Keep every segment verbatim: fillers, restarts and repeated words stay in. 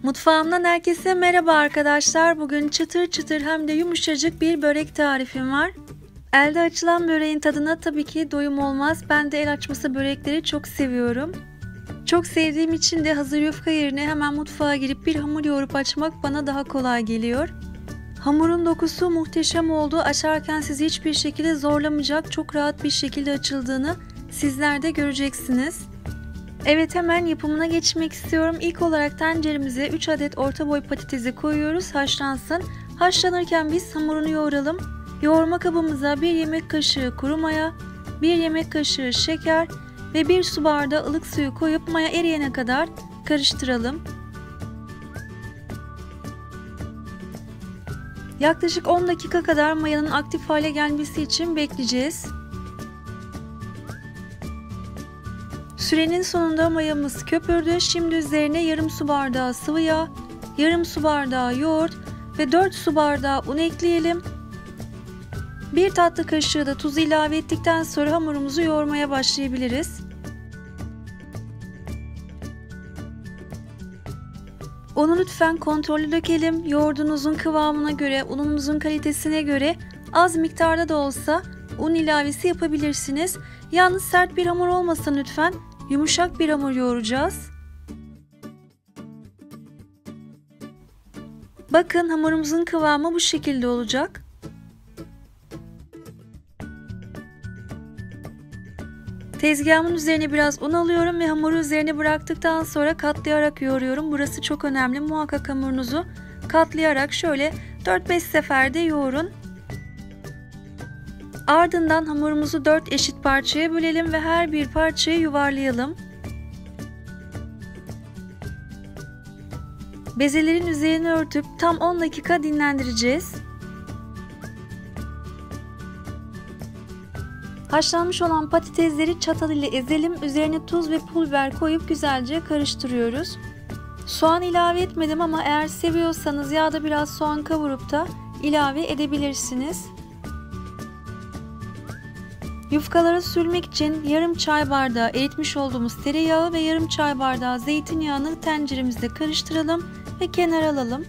Mutfağımdan herkese merhaba arkadaşlar. Bugün çıtır çıtır hem de yumuşacık bir börek tarifim var. Elde açılan böreğin tadına tabii ki doyum olmaz. Ben de el açması börekleri çok seviyorum. Çok sevdiğim için de hazır yufka yerine hemen mutfağa girip bir hamur yoğurup açmak bana daha kolay geliyor. Hamurun dokusu muhteşem oldu. Açarken sizi hiçbir şekilde zorlamayacak, çok rahat bir şekilde açıldığını sizler de göreceksiniz. Evet, hemen yapımına geçmek istiyorum. İlk olarak tenceremize üç adet orta boy patatesi koyuyoruz, haşlansın. Haşlanırken biz hamurunu yoğuralım. Yoğurma kabımıza bir yemek kaşığı kuru maya, bir yemek kaşığı şeker ve bir su bardağı ılık suyu koyup maya eriyene kadar karıştıralım. Yaklaşık on dakika kadar mayanın aktif hale gelmesi için bekleyeceğiz. Sürenin sonunda mayamız köpürdü. Şimdi üzerine yarım su bardağı sıvı yağ, yarım su bardağı yoğurt ve dört su bardağı un ekleyelim. Bir tatlı kaşığı da tuz ilave ettikten sonra hamurumuzu yoğurmaya başlayabiliriz. Unu lütfen kontrollü dökelim. Yoğurdunuzun kıvamına göre, ununuzun kalitesine göre az miktarda da olsa un ilavesi yapabilirsiniz. Yalnız sert bir hamur olmasın lütfen. Yumuşak bir hamur yoğuracağız. Bakın, hamurumuzun kıvamı bu şekilde olacak. Tezgahımın üzerine biraz un alıyorum ve hamuru üzerine bıraktıktan sonra katlayarak yoğuruyorum. Burası çok önemli. Muhakkak hamurunuzu katlayarak şöyle dört beş seferde yoğurun. Ardından hamurumuzu dört eşit parçaya bölelim ve her bir parçayı yuvarlayalım. Bezelerin üzerine örtüp tam on dakika dinlendireceğiz. Haşlanmış olan patatesleri çatal ile ezelim. Üzerine tuz ve pul biber koyup güzelce karıştırıyoruz. Soğan ilave etmedim ama eğer seviyorsanız yağda biraz soğan kavurup da ilave edebilirsiniz. Yufkaları sürmek için yarım çay bardağı eritmiş olduğumuz tereyağı ve yarım çay bardağı zeytinyağını tenceremizde karıştıralım ve kenara alalım.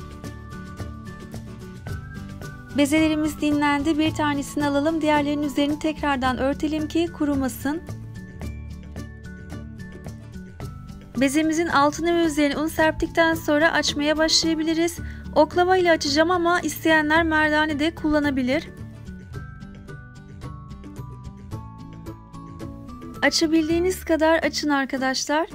Bezelerimiz dinlendi. Bir tanesini alalım. Diğerlerinin üzerini tekrardan örtelim ki kurumasın. Bezemizin altına ve üzerine un serptikten sonra açmaya başlayabiliriz. Oklava ile açacağım ama isteyenler merdane de kullanabilir. Açabildiğiniz kadar açın arkadaşlar.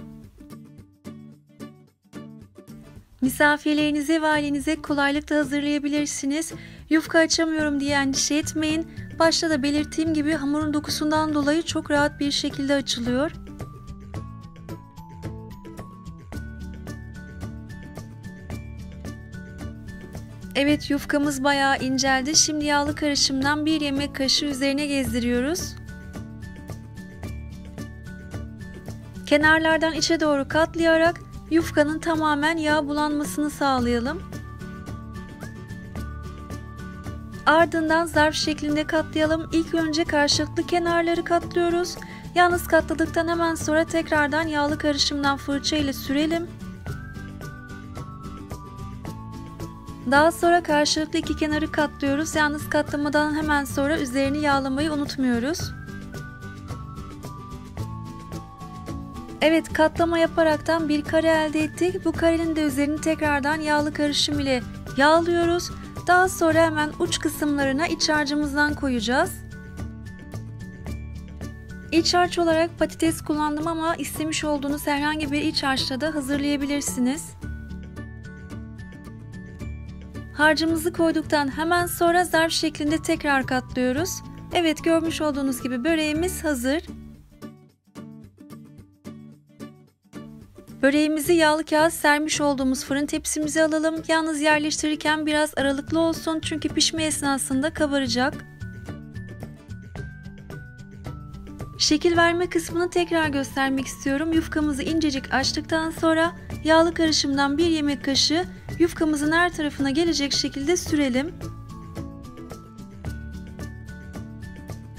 Misafirlerinize ve ailenize kolaylıkla hazırlayabilirsiniz. Yufka açamıyorum diye endişe etmeyin. Başta da belirttiğim gibi hamurun dokusundan dolayı çok rahat bir şekilde açılıyor. Evet, yufkamız bayağı inceldi. Şimdi yağlı karışımdan bir yemek kaşığı üzerine gezdiriyoruz. Kenarlardan içe doğru katlayarak yufkanın tamamen yağ bulanmasını sağlayalım. Ardından zarf şeklinde katlayalım. İlk önce karşılıklı kenarları katlıyoruz. Yalnız katladıktan hemen sonra tekrardan yağlı karışımdan fırça ile sürelim. Daha sonra karşılıklı iki kenarı katlıyoruz. Yalnız katlamadan hemen sonra üzerini yağlamayı unutmuyoruz. Evet, katlama yaparaktan bir kare elde ettik. Bu karenin de üzerini tekrardan yağlı karışım ile yağlıyoruz. Daha sonra hemen uç kısımlarına iç harcımızdan koyacağız. İç harç olarak patates kullandım ama istemiş olduğunuz herhangi bir iç harçla da hazırlayabilirsiniz. Harcımızı koyduktan hemen sonra zarf şeklinde tekrar katlıyoruz. Evet, görmüş olduğunuz gibi böreğimiz hazır. Böreğimizi yağlı kağıt sermiş olduğumuz fırın tepsimize alalım. Yalnız yerleştirirken biraz aralıklı olsun çünkü pişme esnasında kabaracak. Şekil verme kısmını tekrar göstermek istiyorum. Yufkamızı incecik açtıktan sonra yağlı karışımdan bir yemek kaşığı yufkamızın her tarafına gelecek şekilde sürelim.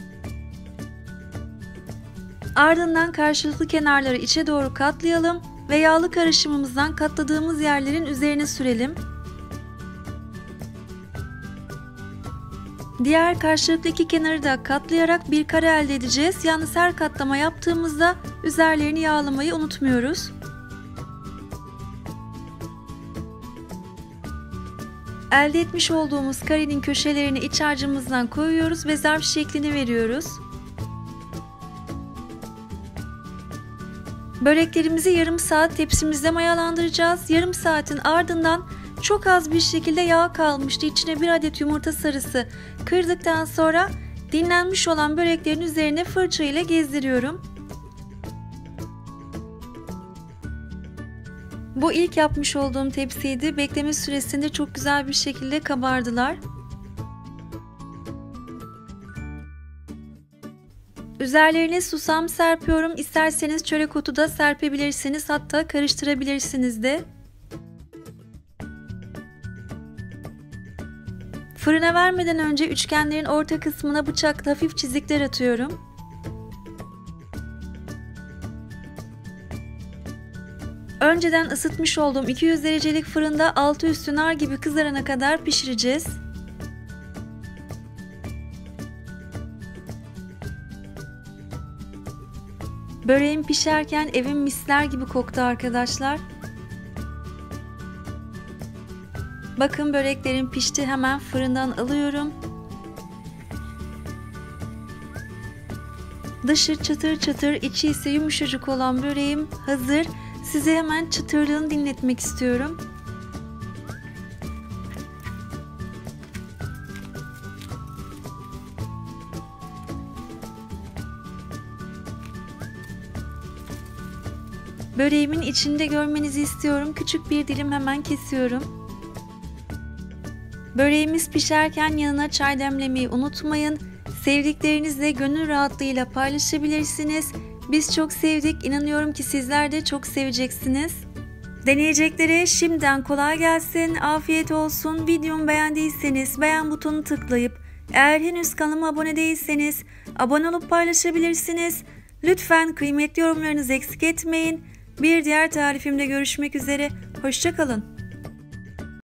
Ardından karşılıklı kenarları içe doğru katlayalım ve yağlı karışımımızdan katladığımız yerlerin üzerine sürelim. Diğer karşılıklı iki kenarı da katlayarak bir kare elde edeceğiz. Yalnız her katlama yaptığımızda üzerlerini yağlamayı unutmuyoruz. Elde etmiş olduğumuz karenin köşelerini iç harcımızdan koyuyoruz ve zarf şeklini veriyoruz. Böreklerimizi yarım saat tepsimizde mayalandıracağız. Yarım saatin ardından çok az bir şekilde yağ kalmıştı. İçine bir adet yumurta sarısı kırdıktan sonra dinlenmiş olan böreklerin üzerine fırça ile gezdiriyorum. Bu ilk yapmış olduğum tepsiydi. Bekleme süresinde çok güzel bir şekilde kabardılar. Üzerlerine susam serpiyorum. İsterseniz çörek otu da serpebilirsiniz. Hatta karıştırabilirsiniz de. Fırına vermeden önce üçgenlerin orta kısmına bıçakla hafif çizikler atıyorum. Önceden ısıtmış olduğum iki yüz derecelik fırında altı üstü nar gibi kızarana kadar pişireceğiz. Böreğim pişerken evim misler gibi koktu arkadaşlar. Bakın böreklerim pişti, hemen fırından alıyorum. Dışı çıtır çıtır, içi ise yumuşacık olan böreğim hazır. Size hemen çıtırlığını dinletmek istiyorum. Böreğimin içinde görmenizi istiyorum. Küçük bir dilim hemen kesiyorum. Böreğimiz pişerken yanına çay demlemeyi unutmayın. Sevdiklerinizle gönül rahatlığıyla paylaşabilirsiniz. Biz çok sevdik. İnanıyorum ki sizler de çok seveceksiniz. Deneyeceklere şimdiden kolay gelsin. Afiyet olsun. Videomu beğendiyseniz beğen butonunu tıklayıp eğer henüz kanalıma abone değilseniz abone olup paylaşabilirsiniz. Lütfen kıymetli yorumlarınızı eksik etmeyin. Bir diğer tarifimde görüşmek üzere. Hoşça kalın.